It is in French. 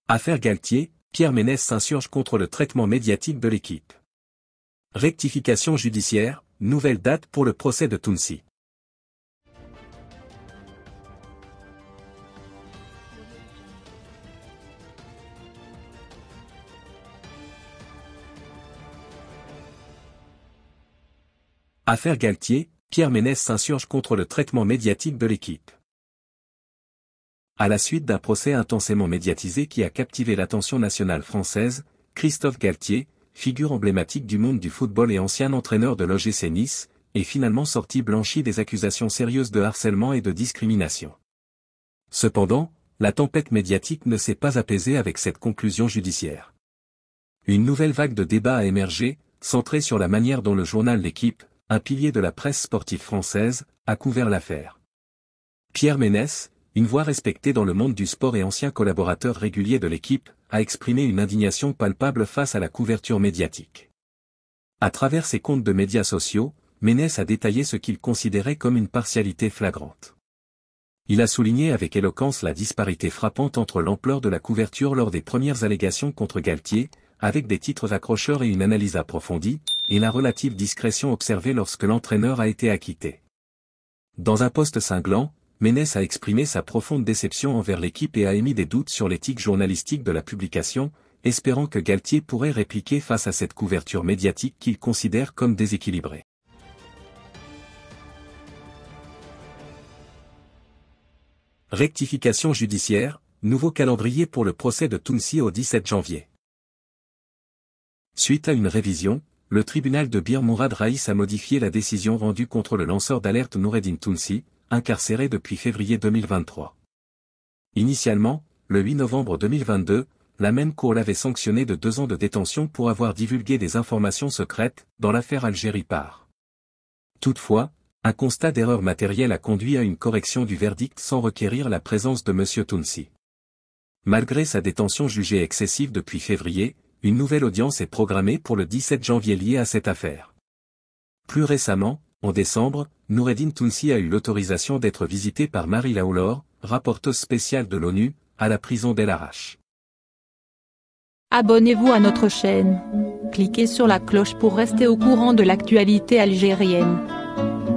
Affaire Galtier, Pierre Ménès s'insurge contre le traitement médiatique de l'équipe. Rectification judiciaire, nouvelle date pour le procès de Tounsi. Affaire Galtier, Pierre Ménès s'insurge contre le traitement médiatique de l'équipe. À la suite d'un procès intensément médiatisé qui a captivé l'attention nationale française, Christophe Galtier, figure emblématique du monde du football et ancien entraîneur de l'OGC Nice, est finalement sorti blanchi des accusations sérieuses de harcèlement et de discrimination. Cependant, la tempête médiatique ne s'est pas apaisée avec cette conclusion judiciaire. Une nouvelle vague de débats a émergé, centrée sur la manière dont le journal L'Équipe, un pilier de la presse sportive française, a couvert l'affaire. Pierre Ménès, une voix respectée dans le monde du sport et ancien collaborateur régulier de l'équipe, a exprimé une indignation palpable face à la couverture médiatique. À travers ses comptes de médias sociaux, Ménès a détaillé ce qu'il considérait comme une partialité flagrante. Il a souligné avec éloquence la disparité frappante entre l'ampleur de la couverture lors des premières allégations contre Galtier, avec des titres accrocheurs et une analyse approfondie, et la relative discrétion observée lorsque l'entraîneur a été acquitté. Dans un post cinglant, Ménès a exprimé sa profonde déception envers l'équipe et a émis des doutes sur l'éthique journalistique de la publication, espérant que Galtier pourrait répliquer face à cette couverture médiatique qu'il considère comme déséquilibrée. Rectification judiciaire, nouveau calendrier pour le procès de Tounsi au 17 janvier. Suite à une révision, le tribunal de Bir Mourad Raïs a modifié la décision rendue contre le lanceur d'alerte Noureddine Tounsi, incarcéré depuis février 2023. Initialement, le 8 novembre 2022, la même cour l'avait sanctionné de 2 ans de détention pour avoir divulgué des informations secrètes, dans l'affaire Algérie Par. Toutefois, un constat d'erreur matérielle a conduit à une correction du verdict sans requérir la présence de M. Tounsi. Malgré sa détention jugée excessive depuis février, une nouvelle audience est programmée pour le 17 janvier liée à cette affaire. Plus récemment, en décembre, Noureddine Tounsi a eu l'autorisation d'être visité par Marie Laoulor, rapporteuse spéciale de l'ONU, à la prison d'El Arash. Abonnez-vous à notre chaîne. Cliquez sur la cloche pour rester au courant de l'actualité algérienne.